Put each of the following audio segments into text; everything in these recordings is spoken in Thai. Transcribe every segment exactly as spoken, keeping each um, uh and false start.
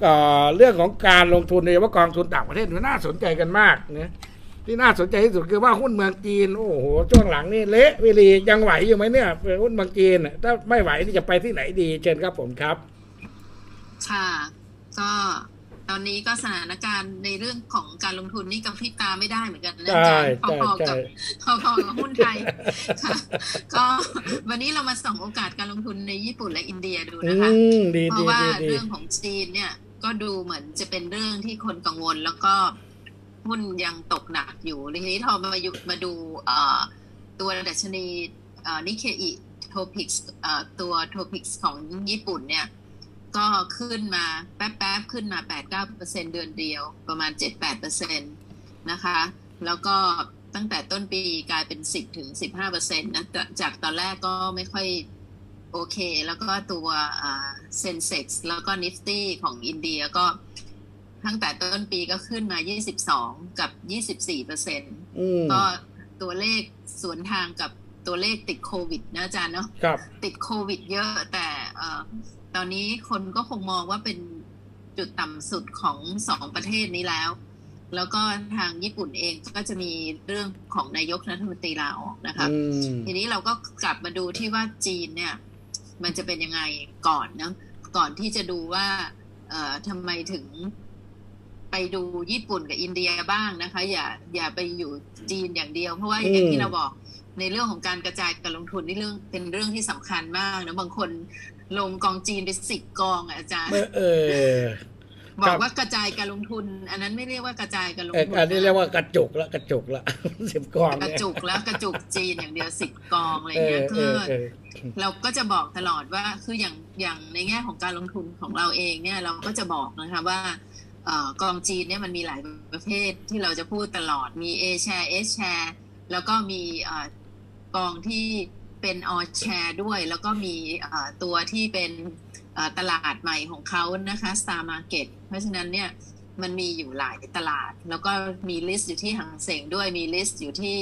เรื่องของการลงทุนโดยเฉพาะกองทุนต่างประเทศมันน่าสนใจกันมากนะที่น่าสนใจที่สุดคือว่าหุ้นเมืองจีนโอ้โหช่วงหลังนี่เละวิลียังไหวอยู่ไหมเนี่ยหุ้นเมืองจีนถ้าไม่ไหวนี่จะไปที่ไหนดีเชิญครับผมครับค่ะก็ตอนนี้ก็สถานการณ์ในเรื่องของการลงทุนนี่กับพริบตาไม่ได้เหมือนกันนะอาจารย์พอๆกับพอๆกับหุ้นไทยค่ะก็วันนี้เรามาส่องโอกาสการลงทุนในญี่ปุ่นและอินเดียดูนะคะเพราะว่าเรื่องของจีนเนี่ยก็ดูเหมือนจะเป็นเรื่องที่คนกังวลแล้วก็หุ้นยังตกหนักอยู่ทีนี้พอมามาดูตัวดัชนีนิเคอิโทปิกส์ตัวโทปิกส์ของญี่ปุ่นเนี่ยก็ขึ้นมาแป๊บๆขึ้นมา แปดถึงเก้าเปอร์เซ็นต์ เดือนเดียวประมาณ เจ็ดถึงแปดเปอร์เซ็นต์ นะคะแล้วก็ตั้งแต่ต้นปีกลายเป็น สิบถึงสิบห้าเปอร์เซ็นต์ นะจากตอนแรกก็ไม่ค่อยโอเคแล้วก็ตัวเซ็นเซ็กซ์แล้วก็ Nifty ของอินเดียก็ตั้งแต่ต้นปีก็ขึ้นมายี่สิบสองกับ ยี่สิบสี่เปอร์เซ็นต์ ก็ตัวเลขสวนทางกับตัวเลขติดโควิดนะอาจารย์เนาะติดโควิดเยอะแต่ตอนนี้คนก็คงมองว่าเป็นจุดต่ำสุดของสองประเทศนี้แล้วแล้วก็ทางญี่ปุ่นเองก็จะมีเรื่องของนายกรัฐมนตรีลาออกนะคะทีนี้เราก็กลับมาดูที่ว่าจีนเนี่ยมันจะเป็นยังไงก่อนนะก่อนที่จะดูว่าเอ่อทำไมถึงไปดูญี่ปุ่นกับอินเดียบ้างนะคะอย่าอย่าไปอยู่จีนอย่างเดียวเพราะว่าอย่างที่เราบอกในเรื่องของการกระจายการลงทุนนี่เรื่องเป็นเรื่องที่สำคัญมากนะบางคนลงกองจีนไปสิบกองอาจารย์เออบอกว่ากระจายการลงทุนอันนั้นไม่เรียกว่ากระจายการลงทุนอันนี้เรียกว่ากระจุกละกระจุกละสิบกองกระจุกแล้วกระจุกจีนอย่างเดียวสิบกองอะไรเงี้ยคือเราก็จะบอกตลอดว่าคืออย่างอย่างในแง่ของการลงทุนของเราเองเนี่ยเราก็จะบอกนะคะว่ากองจีนเนี่ยมันมีหลายประเภทที่เราจะพูดตลอดมี A share S share แล้วก็มีกองที่เป็น all share ด้วยแล้วก็มีตัวที่เป็นตลาดใหม่ของเขานะคะ Star Market เพราะฉะนั้นเนี่ยมันมีอยู่หลายตลาดแล้วก็มีลิสต์อยู่ที่หังเส็งด้วยมีลิสต์อยู่ที่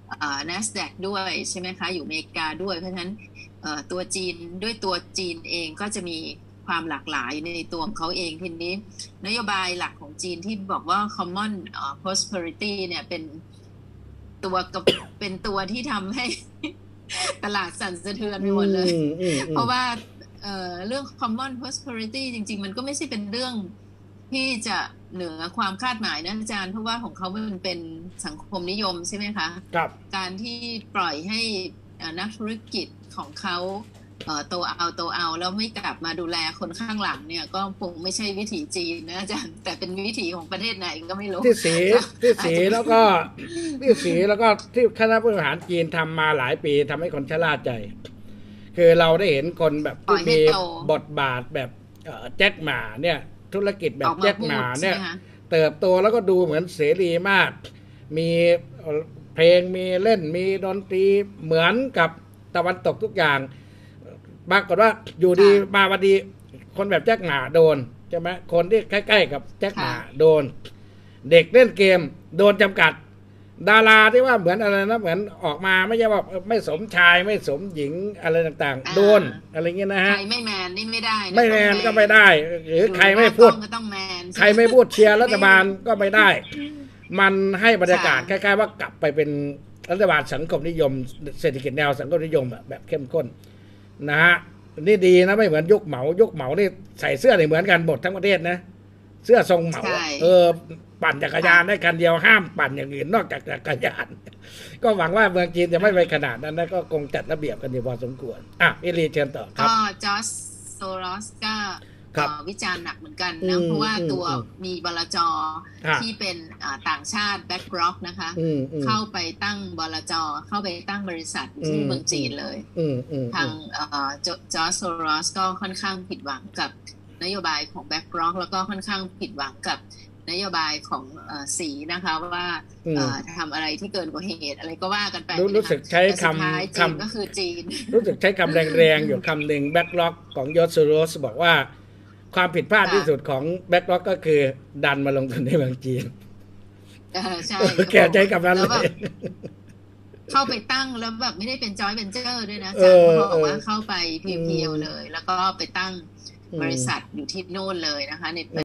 NASDAQ ด้วยใช่ไหมคะอยู่อเมริกาด้วยเพราะฉะนั้นตัวจีนด้วยตัวจีนเองก็จะมีความหลากหลายในตัวของเขาเองทีนี้นโยบายหลักของจีนที่บอกว่า common prosperity เนี่ยเป็นตัวเป็นตัวที่ทำให้ตลาดสั่นสะเทือนไปหมดเลยเพราะว่าเอ่อเรื่อง common prosperity จริงๆมันก็ไม่ใช่เป็นเรื่องที่จะเหนือความคาดหมายนะอาจารย์เพราะว่าของเขามันเป็นสังคมนิยมใช่ไหมคะครับการที่ปล่อยให้นักธุรกิจของเขาโตเอาโตเอาแล้วไม่กลับมาดูแลคนข้างหลังเนี่ยก็คงไม่ใช่วิถีจีนนะอาจารย์แต่เป็นวิถีของประเทศไหนก็ไม่รู้ที่สีที่สีแล้วก็ที่สีแล้วก็ที่คณะผู้บริหารจีนทำมาหลายปีทำให้คนชะล่าใจคือเราได้เห็นคนแบบที่มีบทบาทแบบแจ็คหม่าเนี่ยธุรกิจแบบแจ็คหม่าเนี่ยเติบโตแล้วก็ดูเหมือนเสรีมากมีเพลงมีเล่นมีดนตรีเหมือนกับตะวันตกทุกอย่างปรากฏว่าอยู่ดีมาวันดีคนแบบแจ็คหม่าโดนใช่ไหมคนที่ใกล้ๆกับแจ็คหม่าโดนเด็กเล่นเกมโดนจำกัดดาราที่ว่าเหมือนอะไรนะเหมือนออกมาไม่ใช่ว่าไม่สมชายไม่สมหญิงอะไรต่างๆโดนอะไรเงี้ยนะฮะใครไม่แมนนี่ไม่ได้ไม่แมนก็ไม่ได้หรือใครไม่พูดใครไม่พูดเชียร์รัฐบาลก็ไม่ได้มันให้บรรยากาศคล้ายๆว่ากลับไปเป็นรัฐบาลสังคมนิยมเศรษฐกิจแนวสังคมนิยมแบบเข้มข้นนะฮะนี่ดีนะไม่เหมือนยุคเหมายุคเหมานี่ใส่เสื้อเหมือนกันหมดทั้งประเทศนะเสื้อทรงเหมาเออปั่นจักรยานได้คันเดียวห้ามปั่นอย่างอื่นนอกจากจักรยานก็หวังว่าเมืองจีนจะไม่ไปขนาดนั้นนะก็คงจัดระเบียบกันอยู่พอสมควรอ่ะพี่ลีเชิญต่อครับก็จอร์จโซรอสก็วิจารณ์หนักเหมือนกันนะเพราะว่าตัวมีบลจ.ที่เป็นต่างชาติแบ็กร็อกนะคะเข้าไปตั้งบลจ.เข้าไปตั้งบริษัทที่เมืองจีนเลยทางจอร์จโซรอสก็ค่อนข้างผิดหวังกับนโยบายของแบ็กร็อกแล้วก็ค่อนข้างผิดหวังกับนโยบายของสีนะคะว่าทำอะไรที่เกินกว่าเหตุอะไรก็ว่ากันไปรู้สึกใช้คำคำก็คือจีนรู้สึกใช้คำแรงๆอยู่คำหนึ่งแบ็กร็อกของยอร์จโซโรสบอกว่าความผิดพลาดที่สุดของแบ็กร็อกก็คือดันมาลงทุนในเมืองจีนใช่แกใช้คำนั้นเลยเข้าไปตั้งแล้วแบบไม่ได้เป็นจอยเวนเจอร์ด้วยนะจ๊ะเขาบอกว่าเข้าไปเพียวๆเลยแล้วก็ไปตั้งบริษัทอยู่ที่โน่นเลยนะคะใน